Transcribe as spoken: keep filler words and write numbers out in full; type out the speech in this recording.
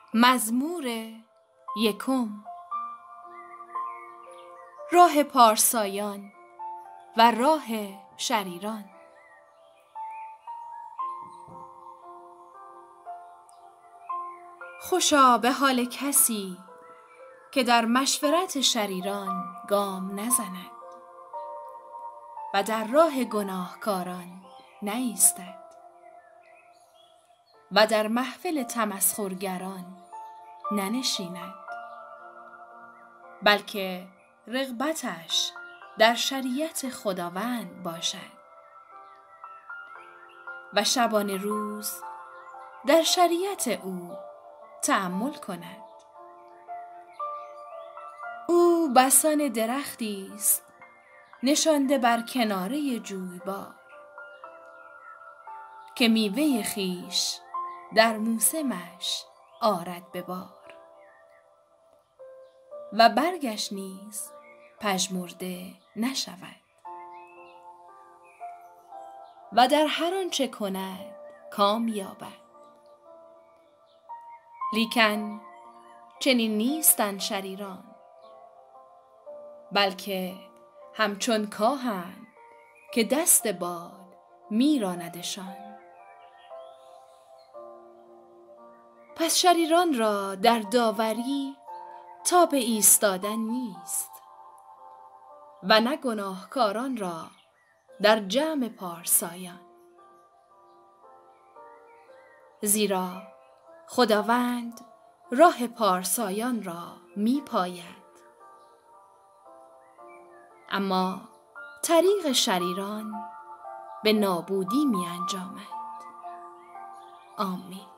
مزمور یکم. راه پارسایان و راه شریران. خوشا به حال کسی که در مشورت شریران گام نزند و در راه گناهکاران نایستد و در محفل تمسخرگران ننشیند، بلکه رغبتش در شریعت خداوند باشد و شبانه روز در شریعت او تأمل کند. او بسان درختی است نشانده بر کناره جویبار که میوه خویش در موسمش آرد به بار و برگش نیز پژمرده نشود و در هر آنچه کند کام یابد. لیکن چنین نیستند شریران، بلکه همچون کاهند که دست باد میراندشان. پس شریران را در داوری تاب ایستادن نیست و نه گناهکاران را در جمع پارسایان، زیرا خداوند راه پارسایان را می پاید، اما طریق شریران به نابودی می انجامد. آمین.